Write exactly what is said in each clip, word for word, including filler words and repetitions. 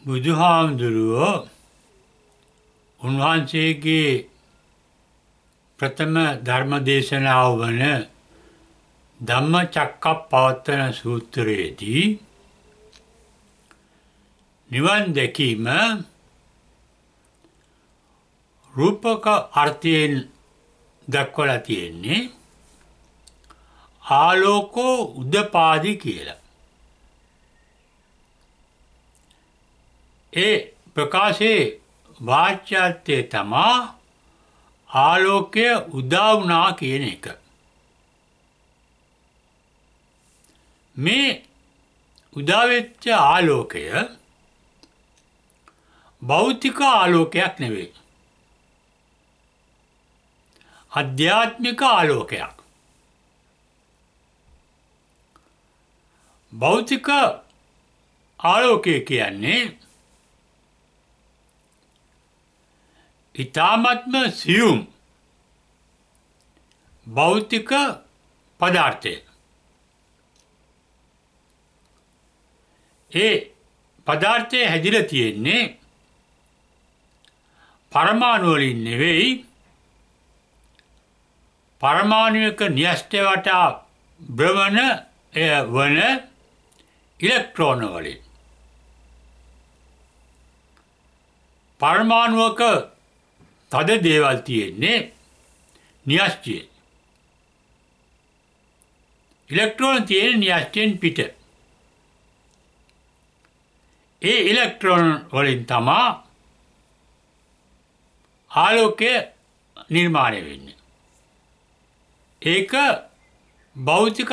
බුදුහාමුදුරුවෝ උන්වහන්සේගේ ප්‍රථම ධර්ම දේශනාව වන ධම්මචක්කප්පවත්තන සූත්‍රයේදී නිවන් දැකීම රූපක අර්ථයෙන් දක්වලා තියෙන්නේ ආලෝකෝ උදපාදි කියලා. ඒ ප්‍රකාශයේ වාච්‍යාර්ථය තමා ආලෝකය උදා වුණා කියන එක. මේ උදාවෙච්ච ආලෝකය භෞතික ආලෝකයක් නෙවෙයි. අධ්‍යාත්මික ආලෝකයක්. භෞතික ආලෝකය කියන්නේ ඉතාමත්ම සියුම් භෞතික පදාර්ථය. ඒ පදාර්ථය හැදිලා තියෙන්නේ පරමාණු වලින් නෙවෙයි, පරමාණුයක න්‍යෂ්ටය වටා භ්‍රමණ වන ඉලෙක්ට්‍රෝන වලින්. පරමාණුවක තද දේවල් තියෙන්නේ න්‍යෂ්ටියේ. ඉලෙක්ට්‍රෝන තියෙන න්‍යෂ්ටියෙන් පිට. ඒ ඉලෙක්ට්‍රෝන වලින් තමා ආලෝකය නිර්මාණය වෙන්නේ. ඒක භෞතික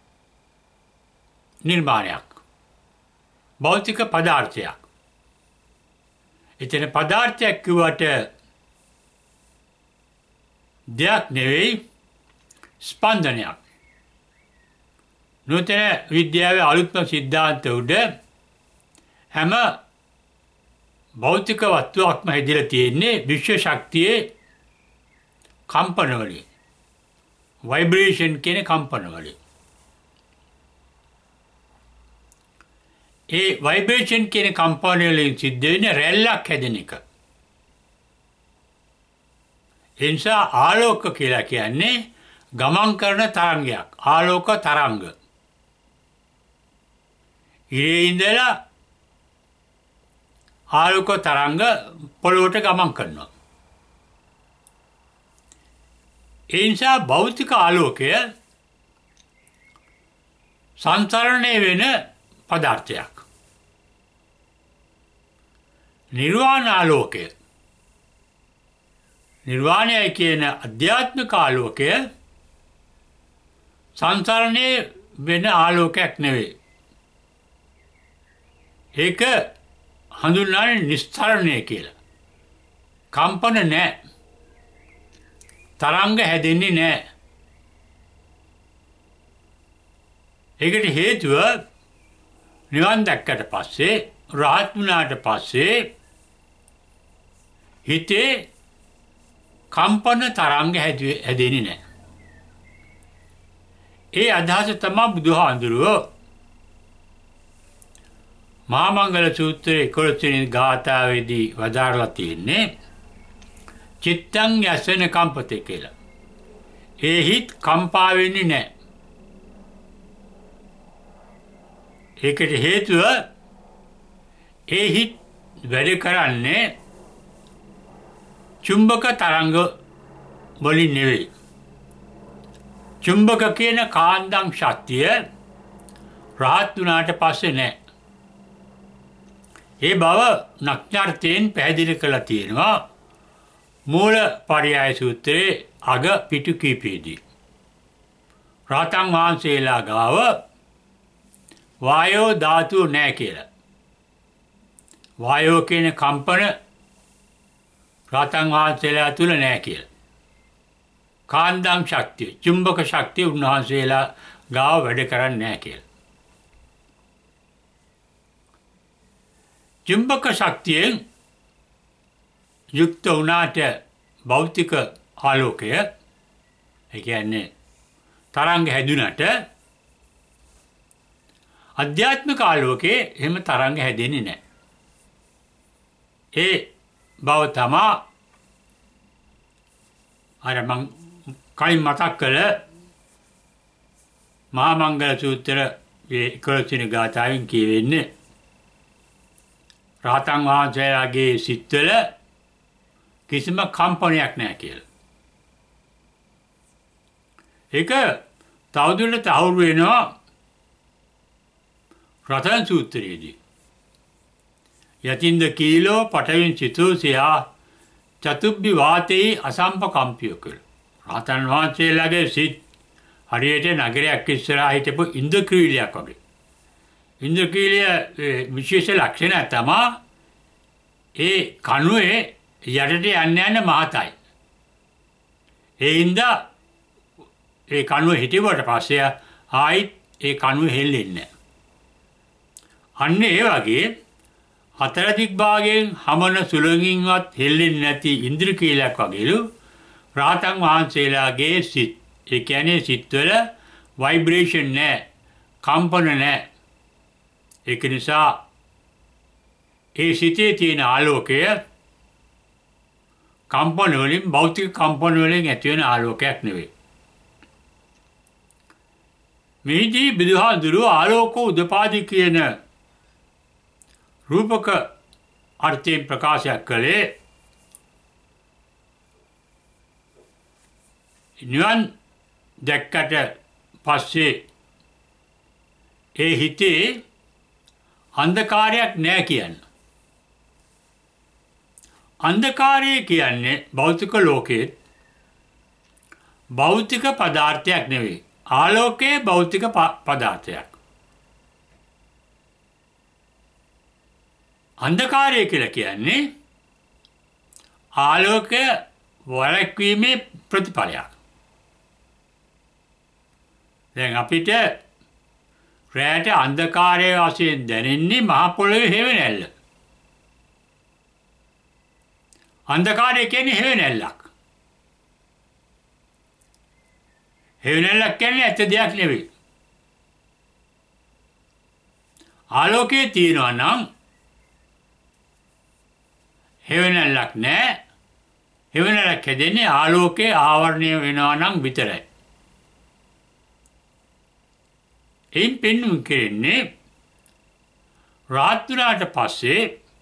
නිර්මාණයක්. භෞතික පදාර්ථයක්. එතන පදාර්ථයක් කිව්වට දෙයක් නෙවෙයි, ස්පන්දනයක්. නූතන විද්‍යාවේ අලුත්ම සිද්ධාන්ත උඩ හැම භෞතික වස්තුවක්ම හැදිලා තියෙන්නේ විශ්ව ශක්තියේ කම්පන වලින්. ভাইබ්‍රේෂන් කියන කම්පන වලින්. ඒ ভাইබ්‍රේෂන් කියන කම්පන වලින් සිද්ධ වෙන රැල්ලක් හැදෙන එක. ඒ නිසා ආලෝක කියලා කියන්නේ ගමන් කරන තරංගයක්. ආලෝක තරංග. ඉරේ ඉඳලා ආලෝක තරංග පොළොවට ගමන් කරනවා. ඒ නිසා භෞතික ආලෝකය සංසරණය වෙන පදාර්ථයක්. නිර්වාණ ආලෝකය, නිර්වාණය කියන අධ්‍යාත්මික ආලෝකය සංසරණය වෙන ආලෝකයක් නෙවෙයි. ඒක හඳුන්වන්නේ නිස්තරණය කියලා. කම්පන නැහැ. තරංග හැදෙන්නේ නැහැ. ඒකට හේතුව නිවන් දැක්කට පස්සේ, රහත් වුණාට පස්සේ හිතේ කම්පන තරංග හැදෙන්නේ නැහැ. ඒ අදහස තමයි බුදුහාඳුරුවෝ මහා මංගල සූත්‍රයේ එකොළොස් වෙනි ගාථාවේදී වදාරලා තියෙන්නේ චිත්තං යසන කම්පතේ කියලා. ඒ හිත් කම්පා වෙන්නේ නැහැ. ඒකට හේතුව ඒ හිත් වැඩ කරන්නේ චුම්බක තරංග වලින් නෙවෙයි. චුම්බක කියන කාන්දම් ශක්තිය රහත් වුණාට පස්සේ නැහැ. ඒ බව නක්ඥාර්ථයෙන් පැහැදිලි කරලා තියෙනවා මූල පරියාය සූත්‍රයේ අග පිටු කීපයේදී. රහතන් වහන්සේලා ගාව වායෝ ධාතුව නැහැ කියලා. වායෝ කියන කම්පන රහතන් වහන්සේලා තුල නැහැ කියලා. කාන්දම් ශක්තිය, චුම්බක ශක්තිය උන්වහන්සේලා ගාව වැඩ කරන්නේ නැහැ කියලා. චුම්බක ශක්තියෙන් යුක්ත වුණාට භෞතික ආලෝකය, ඒ කියන්නේ තරංග හැදුනට අධ්‍යාත්මික ආලෝකයේ එහෙම තරංග හැදෙන්නේ නැහැ. ඒ බව තමා අර මං කලින් මතක් කළ මහා මංගල සූත්‍ර එකොළොස් වෙනි ගාථාවෙන් කියවෙන්නේ රහතන් වහන්සේලාගේ සිත්වල කිසිම කම්පනයක් නැහැ කියලා. ඒක තවදුරටත් තහවුරු වෙනවා රතන සූත්‍රයේදී. යතින්ද කීලෝ පටවින් චිතෝසියා චතුබ්බි වාතේ අසම්පකම්පිය කියලා. රහතන් වහන්සේලාගේ සිත් හරියට නගරයක් ඉස්සරහා හිටපු ඉන්ද්‍රකීලියක් වගේ. ඉන්ද්‍රකීලිය විශේෂ ලක්ෂණය තමයි ඒ කණුවේ යටට යන්න යන මහතයි. ඒ හින්දා ඒ කණුව හිටියට පස්සේ ආයිත් ඒ කණුව හෙල්ලෙන්නේ නැහැ. අන්න ඒ වගේ හතර දික් භාගයෙන් හමන සුළඟින්වත් හෙල්ලෙන්නේ නැති ඉන්ද්‍රකීලයක් වගේලු රහතන් වහන්සේලාගේ සිත්. ඒ කියන්නේ සිත්වල ভাইබ්‍රේෂන් නැහැ, කම්පන නැහැ. ඒක නිසා ඒ සිතේ තියෙන ආලෝකය කම්පන වලින් භෞතික කම්පන වලින් ඇති වෙන ආලෝකයක් නෙවෙයි. මේදී බුදුහාඳුරෝ ආලෝක උදපාදි කියන රූපක අර්ථයෙන් ප්‍රකාශයක් කළේ නිවන් දැක්කට පස්සේ ඒ හිතේ අන්ධකාරයක් නැහැ කියන්නේ. අන්ධකාරය කියන්නේ භෞතික ලෝකයේ භෞතික පදාර්ථයක් නෙවෙයි. ආලෝකයේ භෞතික පදාර්ථයක්. අන්ධකාරය කියලා කියන්නේ ආලෝකය වළක්වීමේ ප්‍රතිඵලයක්. දැන් අපිට රැට අන්ධකාරය වශයෙන් දැනෙන්නේ මහ පොළොවේ හේවණැල්ල. අන්ධකාරය කියන්නේ හේවණැල්ලක්. හේවණැල්ලක් කියන්නේ ඇත්ත දෙයක් නෙවෙයි. ආලෝකයේ තියෙනවා නම් හේවණැල්ලක් නැහැ. හේවණැල්ලක් හැදෙන්නේ ආලෝකයේ ආවරණය වෙනවා නම් විතරයි. එයින් පෙන්වුම් කෙරෙන්නේ රාත් වුණාට පස්සේ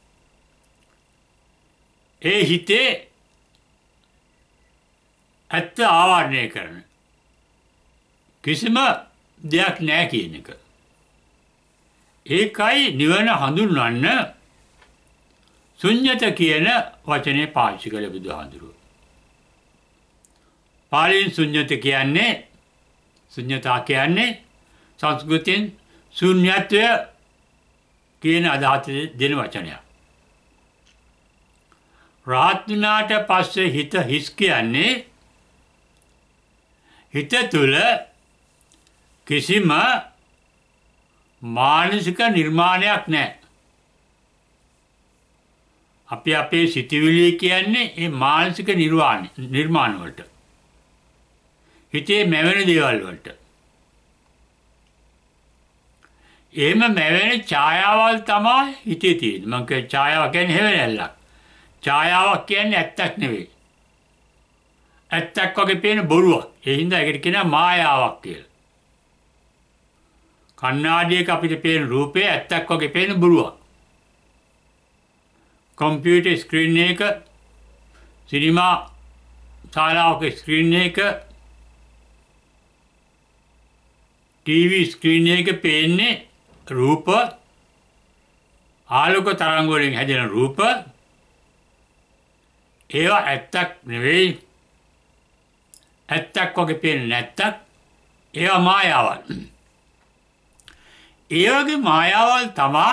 ඒ හිතේ ඇත්ත ආවරණය කරන කිසිම දෙයක් නැහැ කියන එක. ඒකයි නිවන හඳුන්වන්න ශුන්‍යත කියන වචනේ පාවිච්චි කළ බුදුහාඳුරුවෝ. පාලියෙන් ශුන්‍යත කියන්නේ ශුන්‍යතා කියන්නේ සංස්කෘතියෙන් ශූන්‍යත්වය කියන අදහස දෙන වචනයක්. රාත් වුණාට පස්සේ හිත හිස් කියන්නේ හිත තුළ කිසිම මානසික නිර්මාණයක් නැහැ. අපි අපේ සිතිවිලි කියන්නේ ඒ මානසික නිර්වාණ නිර්මාණ වලට. හිතේ මැවෙන දේවල් වලට. එහෙම මැවෙන ඡායාවල් තමයි හිතේ තියෙන්නේ. මම කිය ඡායාව කියන්නේ හේවණැල්ලක්. ඡායාවක් කියන්නේ ඇත්තක් නෙවෙයි. ඇත්තක් වගේ පේන බොරුවක්. ඒ හින්දා ඒකට කියනවා මායාවක් කියලා. කණ්ණාඩියක අපිට පේන රූපේ ඇත්තක් වගේ පේන බොරුවක්. කම්පියුටර් ස්ක්‍රීන් එක, සිනමා ශාලාවක ස්ක්‍රීන් එක, ටීවී ස්ක්‍රීන් එක පේන්නේ රූප, ආලෝක තරංග වලින් හැදෙන රූප. ඒවා ඇත්තක් නෙවෙයි. ඇත්තක් වගේ පේන්නේ නැත්තක්. ඒවා මායාවල්. ඒ වගේ මායාවල් තමයි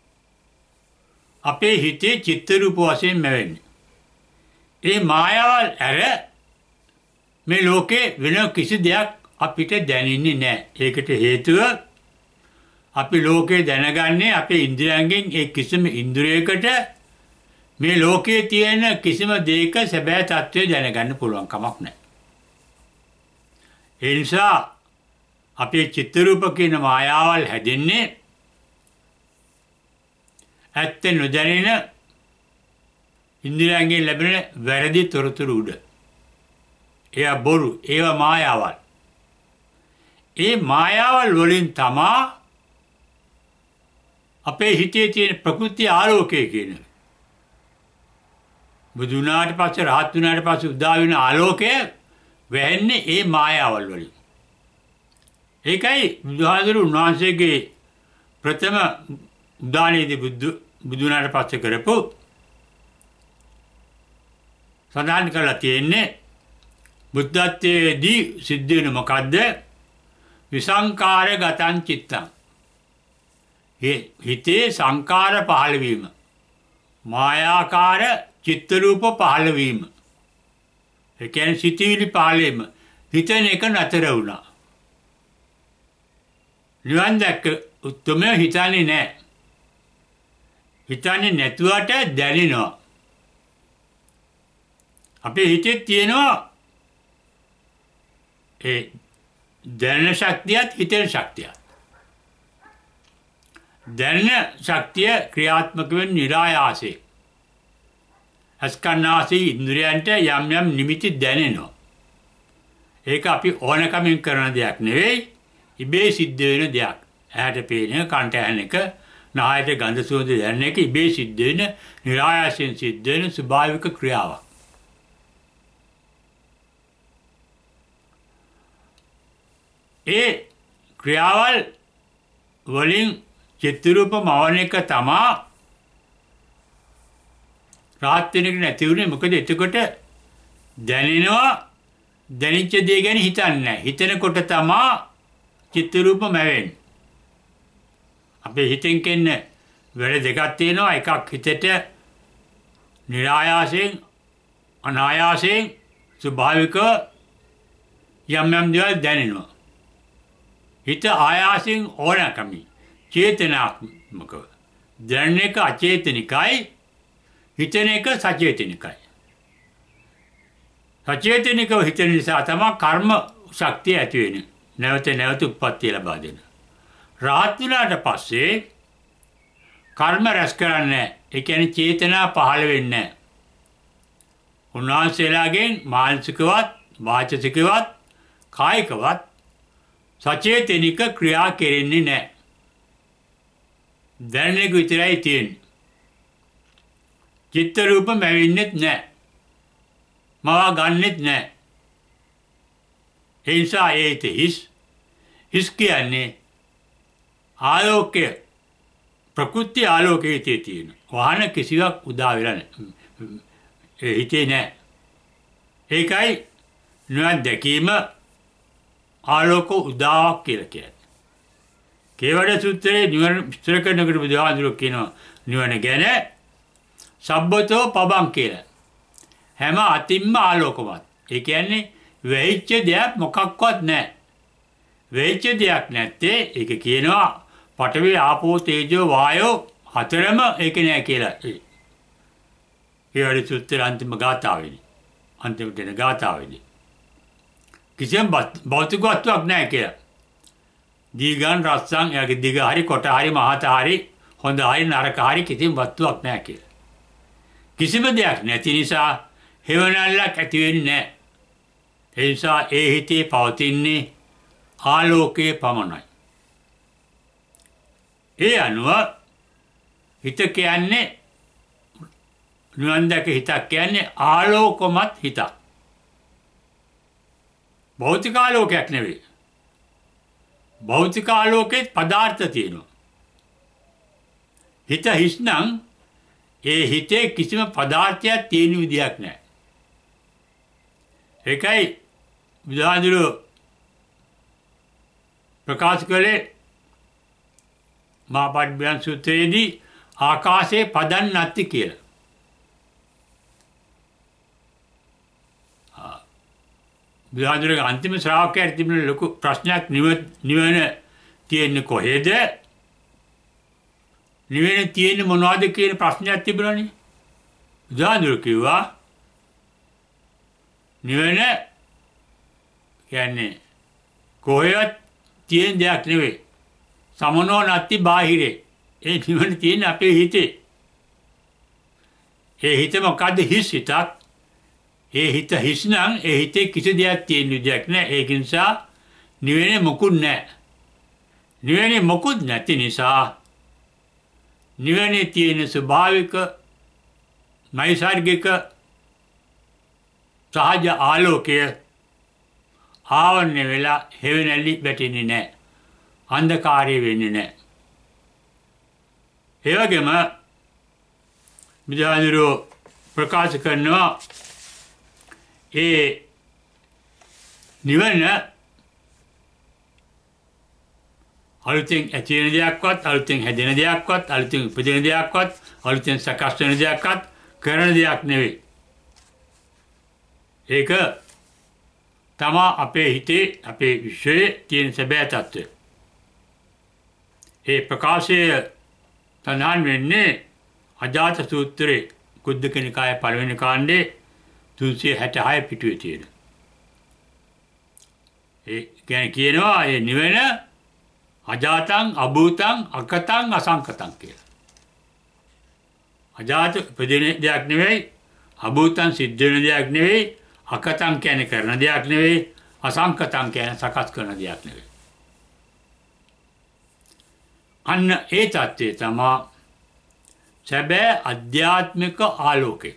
අපේ හිතේ චිත්ත රූප වශයෙන් මැවෙන්නේ. ඒ මායාවල් ඇර මේ ලෝකේ වෙන කිසි දෙයක් අපිට දැනෙන්නේ නැහැ. ඒකට හේතුව අපි ලෝකේ දැනගන්නේ අපේ ඉන්ද්‍රියයන්ගෙන් ඒ කිසිම ඉන්ද්‍රියයකට මේ ලෝකයේ තියෙන කිසිම දෙයක සැබෑ තත්ත්වය දැනගන්න පුළුවන් කමක් නැහැ. ඒ නිසා අපේ චිත්ත රූප කියන මායාවල් හැදෙන්නේ ඇත්ත නොදැනෙන ඉන්ද්‍රියයන්ගෙන් ලැබෙන වැරදි තොරතුරු උඩ. ඒවා බොරු, ඒවා මායාවල්. ඒ මායාවල් වලින් තමා අපේ හිතේ තියෙන ප්‍රකෘති ආලෝකය කියන බුදු වුණාට පස්සේ රහත් වුණාට පස්සේ උදා වෙන ආලෝකය වැහෙන්නේ ඒ මායාවල් වලින්. ඒකයි බුදුහාමුදුරු උන්වහන්සේගේ ප්‍රථම උදානයේදී බුදු බුදු වුණාට පස්සේ කරපු සඳහන් කරලා තියෙන්නේ බුද්ධත්වයේදී සිද්ධ වෙන මොකද්ද? විසංකාර ගතං චිත්තං. හිතේ සංකාර පහළ වීම. මායාකාර චිත්ත රූප පහළ වීම. ඒ කියන්නේ සිතිවිලි පහළ වීම. හිතන එක නතර වුණා. නිවන් දැක්ක උත්තරම හිතන්නේ නැහැ. හිතන්නේ නැතුවට දැනෙනවා. අපේ හිතේ තියෙනවා ඒ දැනෙන ශක්තියත් හිතෙන ශක්තියත්. දැනෙන ශක්තිය ක්‍රියාත්මක වෙන නිරායාසයෙන්. අස්කන්නාසී ඉන්ද්‍රියන්ට යම් යම් නිමිති දැනෙනවා. ඒක අපි ඕනකමින් කරන දෙයක් නෙවෙයි, ඉබේ සිද්ධ වෙන දෙයක්. ඇහැට පේන, කනට ඇහෙන එක, නායට ගඳ සුවඳ දැනෙන එක ඉබේ සිද්ධ වෙන, නිරායාසයෙන් සිද්ධ වෙන ස්වභාවික ක්‍රියාවක්. ඒ ක්‍රියාවල් වලින් චිත්තරූප මවන එක තමා රාත් වෙන එක නැති වුණේ. මොකද එතකොට දැනෙනවා, දැනිච්ච දේ ගැන හිතන්නේ නැහැ. හිතනකොට තමා චිත්තරූප මැවෙන්නේ. අපේ හිතෙන් කෙන්න වැඩ දෙකක් තියෙනවා. එකක් හිතට නිරායාසයෙන්, අනායාසයෙන් ස්වභාවික යම් යම් දේවල් දැනෙනවා. හිත ආයාසයෙන් ඕනකමි චේතනාත්මකව දැනෙන එක අචේතනිකයි, හිතන එක සචේතනිකයි. සචේතනිකව හිතන නිසා තමයි කර්ම ශක්තිය ඇති වෙන්නේ. නැවත නැවත උප්පත්තිය ලබා දෙන. රහත් වුණාට පස්සේ කර්ම රැස් කරන්නේ නැහැ. ඒ කියන්නේ චේතනා පහළ වෙන්නේ නැහැ. උන්වහන්සේලාගෙන් මානසිකවත්, වාචසිකවත්, කායිකවත් සචේතනික ක්‍රියා කෙරෙන්නේ නැහැ. දැනෙන එක විතරයි තියෙන්නේ. චිත්ත රූප මැවෙන්නෙත් නැහැ. මවා ගන්නෙත් නැහැ. ඒ නිසා ඒත හිස් හිස් කියන්නේ ආලෝකය, ප්‍රකෘති ආලෝකයේ තියෙන. වහන කිසිවක් උදා වෙලා නැහැ. ඒ හිතේ නැහැ. ඒකයි නිවන් දැකීම ආලෝක උදාවක් කියලා කියන්නේ. කේවඩ සූත්‍රයේ නිවන විස්තර කරනකොට බුදුහාමුදුරුවෝ කියනවා නිවන ගැන සබ්බතෝ පබං කියලා. හැම අතින්ම ආලෝකවත්. ඒ කියන්නේ වෙයිච්ච දෙයක් මොකක්වත් නැහැ. වෙයිච්ච දෙයක් නැත්තේ ඒක කියනවා පඨවි ආපෝ තේජෝ වායෝ හතරම ඒක නෑ කියලා. කේවඩ සූත්‍රයේ අන්තිම ගාථාවේදී. අන්තිම දෙන ගාථාවේදී. කිසියම් භෞතික වස්තුවක් නැහැ කියලා. දීගන් රස්සන් එයාගේ දිග හරි කොට හරි මහත හරි හොඳ හරි නරක හරි කිසිම වස්තුවක් නැහැ කියලා. කිසිම දෙයක් නැති නිසා හේවණල්ලක් ඇති වෙන්නේ නැහැ. ඒ නිසා ඒ හිතේ පවතින්නේ ආලෝකයේ පමණයි. ඒ අනුව හිත කියන්නේ නිවන් දැක හිතක් කියන්නේ ආලෝකමත් හිතක්. භෞතික ආලෝකයක් නෙවෙයි. භෞතික ආලෝකයේ පදාර්ථ තියෙනවා. හිත හිස්නම් ඒ හිතේ කිසිම පදාර්ථයක් තියෙන විදියක් නැහැ. ඒකයි බුදුහාමුදුරුවෝ ප්‍රකාශ කළේ මහාපටිභාන සූත්‍රයේදී ආකාශයේ පදන් නැති කියලා. බුදුහාමුදුරුවෝගේ අන්තිම ශ්‍රාවකයාට තිබුණ ලොකු ප්‍රශ්නයක් නිවන තියෙන්නේ කොහෙද? නිවන තියෙන්නේ මොනවද කියන ප්‍රශ්නයක් තිබුණානේ. බුදුහාමුදුරුවෝ කිව්වා නිවන කියන්නේ කොහෙවත් තියෙන දෙයක් නෙවෙයි. සමනෝ නැති බාහිරේ. ඒ නිවන තියෙන්නේ අපේ හිතේ. ඒ හිත මොකද්ද? හිස් හිතක්. ඒ හිත හිස් නම් ඒ හිතේ කිසි දෙයක් තියෙන විදියක් නැහැ. ඒක නිසා නිවෙන්නේ මොකුත් නැහැ. නිවෙන්නේ මොකුත් නැති නිසා නිවෙන්නේ තියෙන ස්වභාවික නෛසර්ගික සහජ ආලෝකය ආවරණය වෙලා හෙවණැලි වැටෙන්නේ නැහැ. අන්ධකාරය වෙන්නේ නැහැ. ඒ වගේම බුදුහාමුදුරුවෝ ප්‍රකාශ කරනවා ඒ නිවන අලුතෙන් ඇති වෙන දෙයක්වත්, අලුතෙන් හැදෙන දෙයක්වත්, අලුතෙන් උපදින දෙයක්වත්, අලුතෙන් සකස් වෙන දෙයක්වත් කරන දෙයක් නෙවෙයි. ඒක තමා අපේ හිතේ, අපේ විශ්වයේ තියෙන සැබෑ තත්ත්වය. ඒ ප්‍රකාශය සඳහන් වෙන්නේ අජාත සූත්‍රයේ කුද්දක නිකායේ පළවෙනි කාණ්ඩේ තුන්සිය හැටහය පිටුවේ තියෙන. ඒ කියන්නේ කියනවා මේ නිවන අජාතං අභූතං අකතං අසංකතං කියලා. අජාත උපදින දෙයක් නෙවෙයි, අභූතං සිද්ධ වෙන දෙයක් නෙවෙයි, අකතං කියන්නේ කරන දෙයක් නෙවෙයි, අසංකතං කියන්නේ සකස් කරන දෙයක් නෙවෙයි. අන්න ඒ තත්ත්වය තමයි සැබෑ අධ්‍යාත්මික ආලෝකය.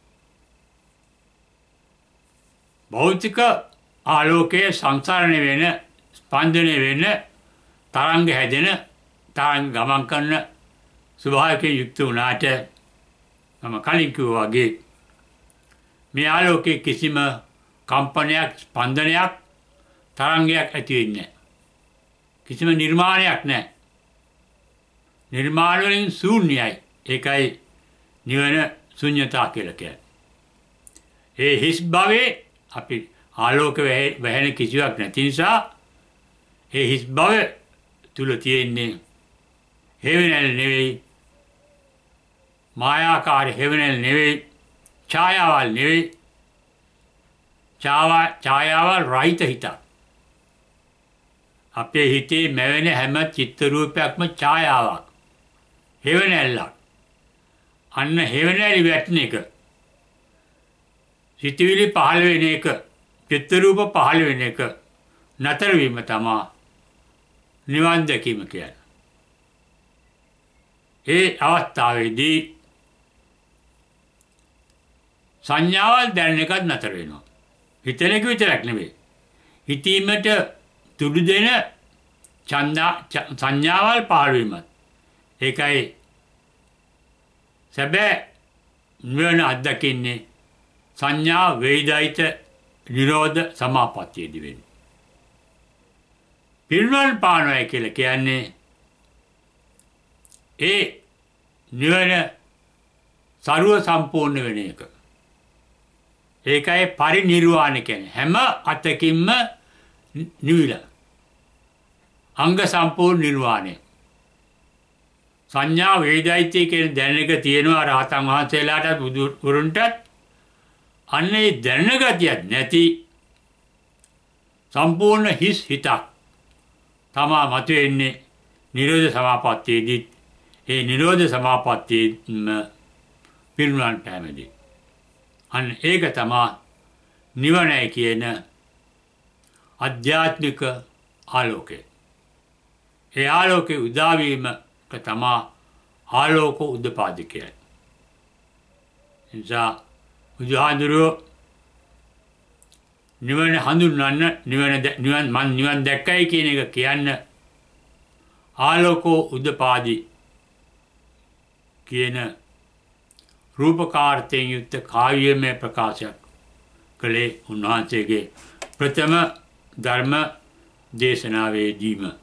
භෞතික ආලෝකයේ සංසරණය වෙන, ස්පන්දනය වෙන, තරංග හැදෙන, තරංග ගමන් කරන ස්වභාවයෙන් යුක්ත වුණාට මම කලින් කිව්වා වගේ මේ ආලෝකයේ කිසිම කම්පනයක්, ස්පන්දනයක්, තරංගයක් ඇති වෙන්නේ නැහැ. කිසිම නිර්මාණයක් නැහැ. නිර්මාණ වලින් ශූන්‍යයි. ඒකයි නිවන ශුන්‍යතා කියලා කියන්නේ. ඒ හිස් භවයේ අපි ආලෝක වැහෙන කිසිවක් නැති නිසා ඒ හිස් භවය තුල තියෙන්නේ හේවණල් නෙවෙයි, මායාකාර හේවණල් නෙවෙයි, ඡායාවල් නෙවෙයි, ඡායාවල් රහිත හිතක්. අපේ හිතේ මැවෙන හැම චිත්ත රූපයක්ම ඡායාවක්, හේවණල්ලක්. අන්න හේවණලි වැටෙන එක, සිතවිලි පහළ වෙන එක, චිත්ත රූප පහළ වෙන එක නතර වීම තමයි නිවන් දැකීම කියන්නේ. ඒ අවස්ථාවේදී සංඥාවල් දැනෙන එකත් නතර වෙනවා. හිතන එක විතරක් නෙවෙයි. හිතීමට තුඩු දෙන සංඥාවල් පහළ වීමත්. ඒකයි සැබෑ නිවන අත්දකින්නේ සංඥා වේදිත නිරෝධ සමාපත්තියේදී වෙන්නේ. පිරිනිවන් පානවයි කියලා කියන්නේ ඒ නිවන සර්ව සම්පූර්ණ වෙන එක. ඒකයි පරිනිර්වාණ කියන්නේ. හැම අතකින්ම නිවිලා. අංග සම්පූර්ණ නිර්වාණය. සංඥා වේදිතය කියන දැනෙන එක තියෙනවා රහතන් වහන්සේලාටත් බුදුවරුන්ටත්. අන්න ඒ දැනෙන ගතියක් නැති සම්පූර්ණ හිස් හිතක් තමා මතුවෙන්නේ නිරෝධ සමාපත්තියේදී. ඒ නිරෝධ සමාපත්තියෙම පිරිනිවන් පෑමේදී. අන්න ඒක තමයි නිවනයි කියන ආධ්‍යාත්මික ආලෝකය. ඒ ආලෝකේ උදාවීම තමයි ආලෝක උද්පාදකය. එනිසා බුදුහාඳුරෝ නිවන හඳුන්වන්න, නිවන නිවන් මන් නිවන් දැක්කයි කියන එක කියන්න ආලෝකෝ උද්පාදි කියන රූපකාර්ථයෙන් යුක්ත කාව්‍යමය ප්‍රකාශයක් කළේ උන්වහන්සේගේ ප්‍රථම ධර්ම දේශනාවේදීම.